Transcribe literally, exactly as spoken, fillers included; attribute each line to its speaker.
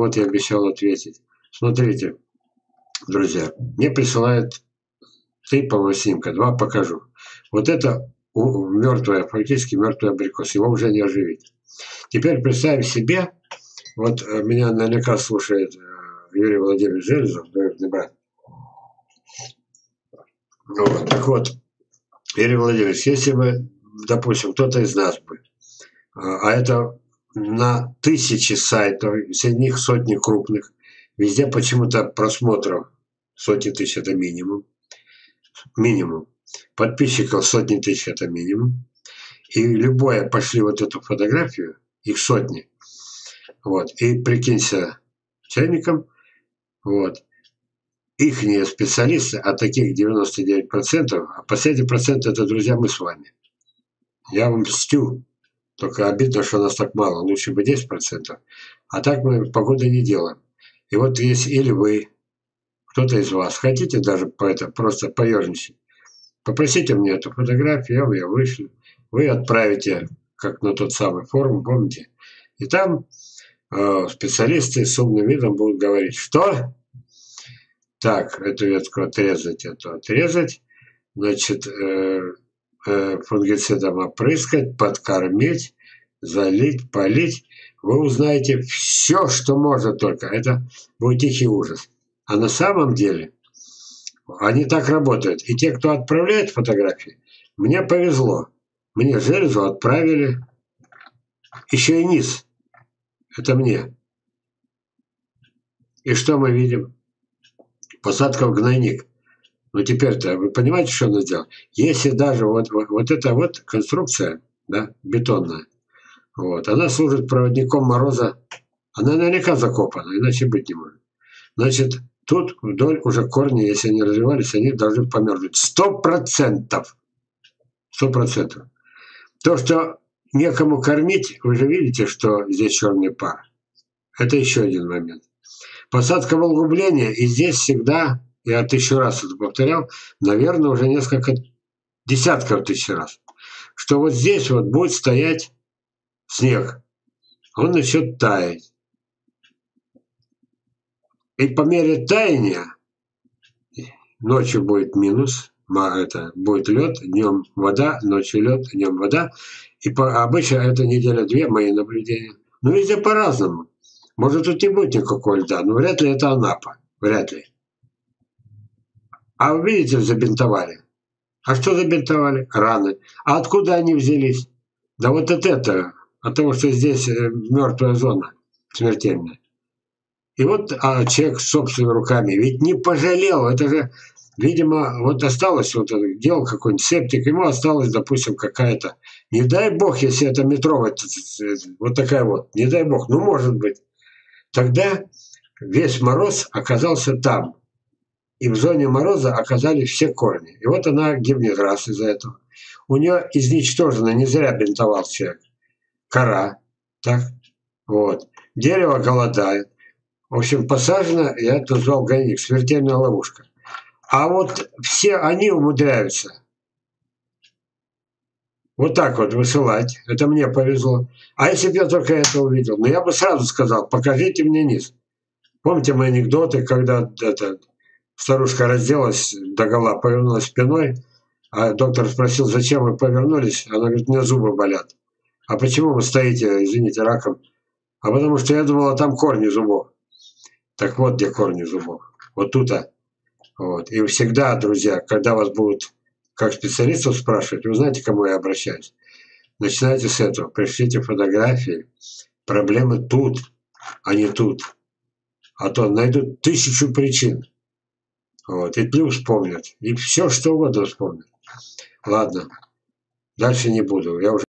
Speaker 1: вот я обещал ответить. Смотрите, друзья, мне присылают три, по-моему, снимка, два покажу. Вот это мертвая, фактически мертвый абрикос, его уже не оживить. Теперь представим себе, вот меня наверняка слушает Юрий Владимирович Железов, двоюродный брат. Вот, так вот, Юрий Владимирович, если бы, допустим, кто-то из нас бы, а это на тысячи сайтов, среди них сотни крупных, везде почему-то просмотров сотни тысяч это минимум, минимум, подписчиков сотни тысяч это минимум, и любое пошли вот эту фотографию, их сотни, вот, и прикинься чайником, вот, ихние специалисты, а таких девяносто девять процентов, а последний процент это, друзья, мы с вами. Я вам мстю. Только обидно, что нас так мало. Лучше бы десять процентов. А так мы погоды не делаем. И вот если или вы, кто-то из вас, хотите даже по это, просто поерничать, попросите мне эту фотографию, я вам ее вышлю. Вы отправите, как на тот самый форум, помните? И там э, специалисты с умным видом будут говорить, что? Так, эту ветку отрезать, эту отрезать. Значит, э, э, фунгицидом опрыскать, подкормить, залить, полить. Вы узнаете все, что можно только. Это будет тихий ужас. А на самом деле они так работают. И те, кто отправляет фотографии, мне повезло. Мне Железу отправили. Еще и низ. Это мне. И что мы видим? Посадка в гнойник. Но теперь-то вы понимаете, что надо сделать? Если даже вот, вот, вот эта вот конструкция, да, бетонная, вот, она служит проводником мороза, она наверняка закопана, иначе быть не может. Значит, тут вдоль уже корни, если они развивались, они должны померзнуть. Сто процентов. Сто процентов. То, что некому кормить, вы же видите, что здесь черный пар. Это еще один момент. Посадка в углубление, и здесь всегда, я тысячу раз это повторял, наверное, уже несколько десятков тысяч раз, что вот здесь вот будет стоять снег, он начнет таять. И по мере таяния ночью будет минус, это будет лед, днем вода, ночью лед, днем вода. И по, обычно это неделя-две, мои наблюдения. Но везде по-разному. Может, тут не будет никакого льда, но вряд ли это Анапа. Вряд ли. А вы видите, забинтовали. А что забинтовали? Раны. А откуда они взялись? Да вот от этого. От того, что здесь мертвая зона смертельная. И вот а человек собственными руками ведь не пожалел. Это же, видимо, вот осталось, вот делал какой-нибудь септик, ему осталось, допустим, какая-то, не дай бог, если это метровая, вот такая вот, не дай бог, ну может быть. Тогда весь мороз оказался там. И в зоне мороза оказались все корни. И вот она гибнет раз из-за этого. У нее изничтожена, не зря бинтовал человек, кора. Так? Вот. Дерево голодает. В общем, посажено, я это назвал гнойник, смертельная ловушка. А вот все они умудряются вот так вот высылать. Это мне повезло. А если бы я только это увидел? Ну, я бы сразу сказал, покажите мне низ. Помните мои анекдоты, когда это, старушка разделась догола, повернулась спиной, а доктор спросил, зачем вы повернулись? Она говорит, у меня зубы болят. А почему вы стоите, извините, раком? А потому что я думала, там корни зубов. Так вот, где корни зубов. Вот тут-то. Вот. И всегда, друзья, когда вас будут как специалистов спрашивать, вы знаете, к кому я обращаюсь? Начинайте с этого. Пришлите фотографии. Проблемы тут, а не тут. А то найдут тысячу причин. Вот. И плюс вспомнят. И все, что угодно вспомнят. Ладно. Дальше не буду. Я уже